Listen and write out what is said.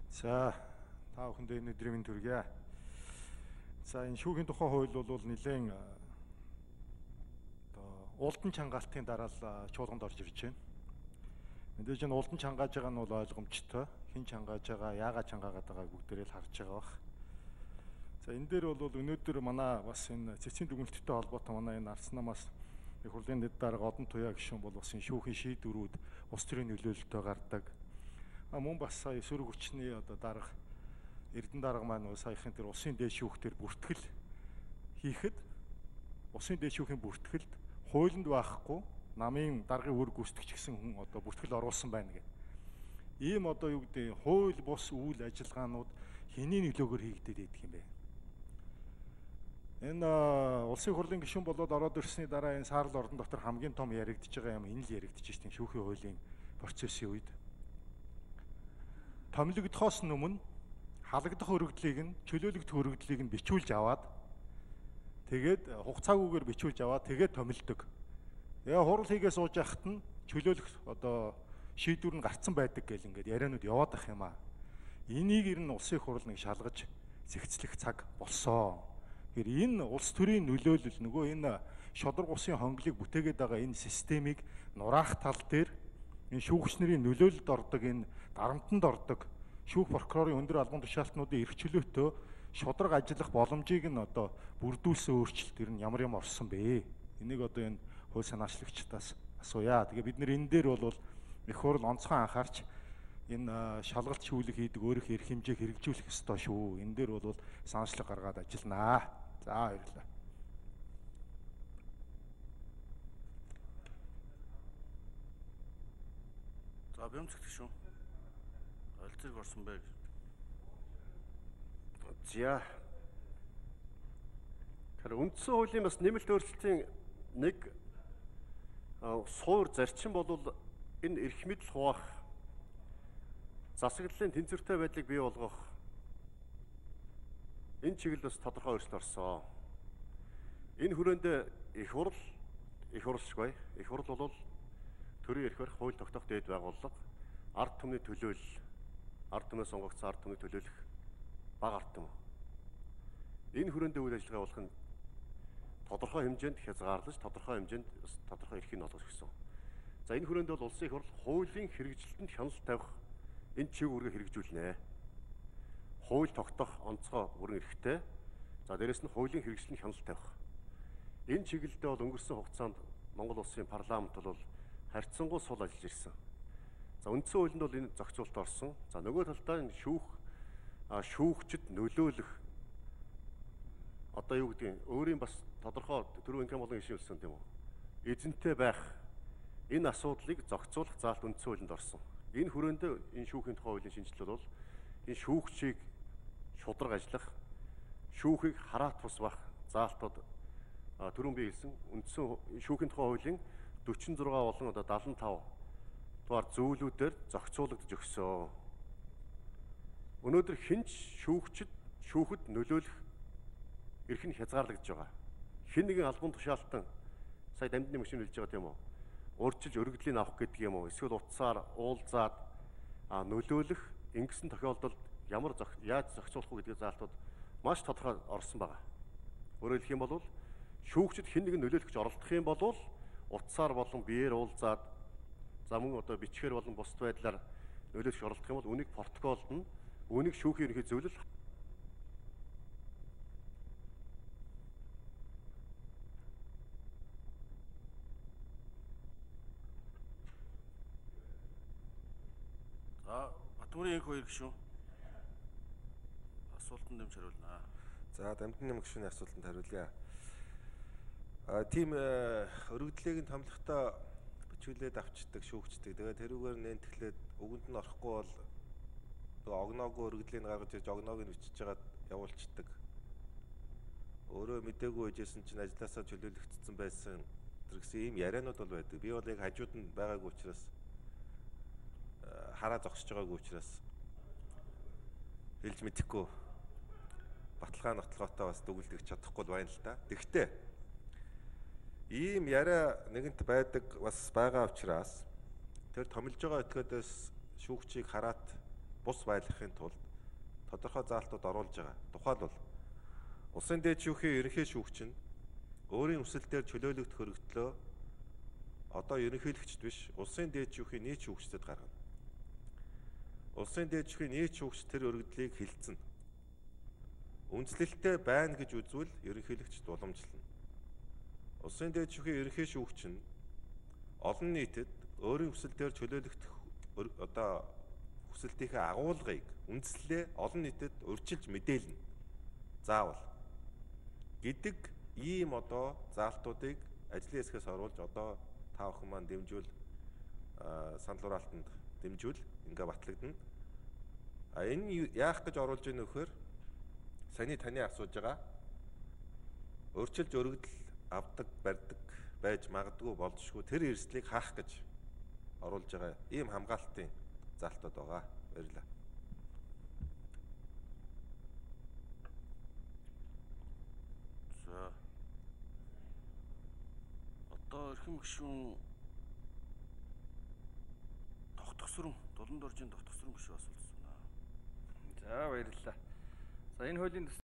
За та бүхэндээ энэ өдрийн мэнд хүргэе. За энэ шүүхийн тухай хууль бол нэлээд улдан чангаалтын дараа л чуулганд орж ирж байна. Мэдээж энэ улдан чангааж байгаа нь бол ойлгомжтой. Хэн чангааж байгаа, яагаад чангаагаад байгааг бүгдээрээ л харж байгаа бах. За энэ дээр бол өнөөдөр манай бас энэ цэцгийн дүгнэлттэй холбоотой манай энэ Арц намаас их хурлын дэд дарга Одон Туяа гишүүн бол бас энэ шүүхийн шийдвэрүүд улс төрийн нөлөөлөлтөд гардаг. Мөн бас сая эсвэр хүчний дарга Эрдэнэ дарга маань саяхан тэр улсын дээд шүүхтэр бүртгэл хийхэд улсын дээд шүүхийн бүртгэлд хуулинд байхгүй намын даргын үр гүйцэтгэгч гэсэн хүн бүртгэл оруулсан байна гэдэг. Ийм юу гэдэг хууль бус үйл ажиллагаанууд хэний нөлөөгөөр хийгдээд байдаг юм бэ? Энэ улсын хурлын гишүүн болоод ороод ирсний дараа энэ саарл ордон дотор хамгийн том яригдж байгаа юм энэ л яригдж штеп шүүхийн хуулийн процессын үед. Томилогдохоос өмнө халагдах өргөдлийг нь чөлөөлөгдөх өргөдлийг нь бичүүлж аваад тэгээд хугацаагүйгээр бичүүлж аваад тэгээд томилдог. Яа хурал хийгээ сууж яхад нь чөлөөлөх шийдвэр нь гарцсан байдаг гэл ингээд яриануд яваад ах юм аа. Энийг ер нь улсын хурал нэг шалгаж зэгцлэх цаг болсон. Тэгэхээр энэ улс төрийн нөлөөлөл нөгөө энэ шодрог усын хонглыг бүтээгээд байгаа энэ системийг нураах тал дээр энэ шүүгч нарын нөлөөлөлд ордог энэ дарамтанд ордог шүүх прокурорын өндөр албан тушаалтнуудын эрх чөлөөтэй шудраг ажиллах боломжийг нь бүрдүүлсэн өөрчлөлт ер нь ямар юм орсон бэ? Энийг энэ хууль санаачлагчдаас асууя. Тэгээ бид нэр энэ дээр бол их хурл онцгой анхаарч энэ шалгалт шүүлэг хийдэг өөрөх эрх хэмжээг хэрэгжүүлэх ёстой шүү. Энэ дээр бол санаачлаг гаргаад ажилланаа. За баярлалаа. За бямцгт шүү. Олцыг орсон байг. За. Тэр үндсэн хуулийн бас нэмэлт өөрчлөлтийн нэг суур зарчим бол энэ эрх мэдэл хуваах засаглалын тэнцвэртэй байдлыг бий болгох энэ чиглэл бас тодорхой өөрчлөлт орсон. Энэ хүрээнд их хурлшгүй. Их хурл бол төрийн эрх барих хууль тогтоох дээд байгууллага ард түмний төлөөлөл ард түмнээс сонгогдсон ард түмний төлөөлөх бага ард түмэн. Энэ хүрээнд үйл ажиллагаа болох нь тодорхой хэмжээнд хязгаарлаж, тодорхой хэмжээнд тодорхой эрхийг олгох гэсэн. За энэ хүрээнд бол улсын их хурл хуулийн хэрэгжилтэнд хяналт тавих энэ чиг үүргээ хэрэгжүүлнэ. Хууль тогтоох онцгой бүрэн эрхтэй. За дээрэс нь хуулийн хэрэгжилтэнд хяналт тавих. Энэ чиглэлдээ бол өнгөрсөн хугацаанд Монгол улсын парламент бол харьцангуй сул ажиллаж ирсэн. За үндсэн хуулинд бол энэ зохицуулалт орсон. За нөгөө талдаа энэ шүүгчд нөлөөлөх юу гэдэг өөрийн бас тодорхой төрийн инкам болон ишүүлсэн тийм үү? Эзэнтэй байх энэ асуудлыг зохицуулах заалт үндсэн хуулинд орсон. Энэ хүрээнд энэ шүүхийн тухай хуулийн шинжилэл бол энэ шүүгчийг шудраг ажиллах, шүүхийг хараат бус бах заалтууд түрүүн би хэлсэн үндсэн шүүхийн тухай хуулийн 46 болон 75 дугаар зөвлүүдээр зохицуулагдж өгсөн. Өнөөдөр хинч шүүхэд нөлөөлөх эрх нь хязгаарлагдж байгаа. Хэн нэгэн албан тушаалтан сая дамжны машин хэлж байгаа тийм үү? Урьдчилж өргөдлийн авах гэдэг юм уу? Эсвэл утсаар уулзаад нөлөөлөх ингэсэн тохиолдолд яаж зохицуулах вэ гэдэг заалтууд маш тодорхой орсон байгаа. Өөрөөр хэлэх юм бол шүүгчд хэн нэгэн нөлөөлөх гэж оролдох юм бол утсаар болон биеэр уулзаад за мөн бичгээр болон бусд байдлаар нөлөөлөх оролдох юм бол үнийг протоколд нь үнийг шүүхийн ерөнхий зөвлөл Батмөрийн энх хоёр гишүүн асуултанд нэмж хариулнаа. За дамжны нэм гишүүний асуултанд хариулъя. Тийм өргөдлийг нь томлохдоо бичүүлээд авчдаг шүүгчдэг. Тэгээд тэрүүгээр нэнтгэлээд өгөнд нь орохгүй бол огноогүй өргөдлийг гаргаж ирж огноог нь бичиж жагаад явуулцдаг. Өөрөө мдээгүй байжсэн чинь ажилласаа чөлөөлөгдсөн байсан гэсэн ийм яриануд бол байдаг. Би бол яг хажууд нь байгаагүй учраас хараа зогсож байгаагүй учраас хэлж мэдэхгүй баталгаанотолгоотой бас дүгнэлт чадахгүй байна л да. Тэгвэл ийм яриа нэгэнт байдаг бас байгаа учраас тэр томилж байгаа этгээдээс шүүгчийг хараат бус байлгахын тулд тодорхой заалтууд оруулж байгаа. Тухайлбал улсын дээд шүүхийн ерөнхий шүүгч нь өөрийн өсөлтөөр чөлөөлөгдөх өргөдлөө одоо ерөнхийлөгчд биш, улсын дээд шүүхийн нийт шүүгчдэд гаргана. Улсын дээд шүүхийн нийт шүүгч тэр өргөдлийг хилцэн. Үндслэлтэй байна гэж үзвэл ерөнхийлөгчд уламжлана. Улсын дээд шүүхийн ерөнхий шүүгч нь олон нийтэд өөрийн өсөлтөөр чөлөөлөгдөх одоо хүсэлтийнхээ агуулгыг үндслэлээ олон нийтэд урьдчилж мэдээлнэ. Заавал гэдэг ийм одоо заалтуудыг ажлын хэсгээс оруулж одоо та бүхэн маань дэмжүүл санал хураалтанд дэмжүүл ингээ батлагдана. Энэ яах гэж оруулж ийнө вэхээр саяны таны асууж байгаа өөрчилж өргөдөл авдаг барьдаг байж магадгүй болзошгүй тэр эрсдлийг хаах гэж оруулж байгаа ийм хамгаалтын заалтууд байгаа. Баярлалаа. За. Одоо эрхэм гишүүн тогтгосрон Дулан доржийн тогтгосрон гишүүн асуулт байна. За баярлалаа. За энэ хуулийн